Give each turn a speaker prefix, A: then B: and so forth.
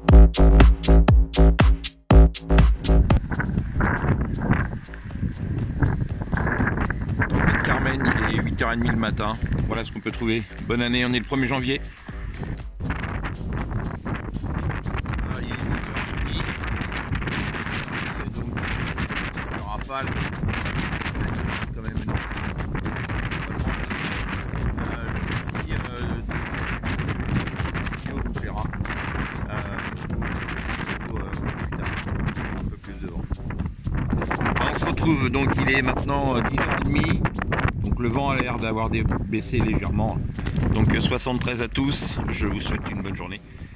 A: Carmen, il est 8h30 le matin. Voilà ce qu'on peut trouver. Bonne année, on est le 1er janvier. Ah, il est 8h30. Et donc, le rafale, quand même énorme. Vous plaira. Un peu plus devant. On se retrouve, donc il est maintenant 10h30. Donc le vent a l'air d'avoir baissé légèrement. Donc 73 à tous, je vous souhaite une bonne journée.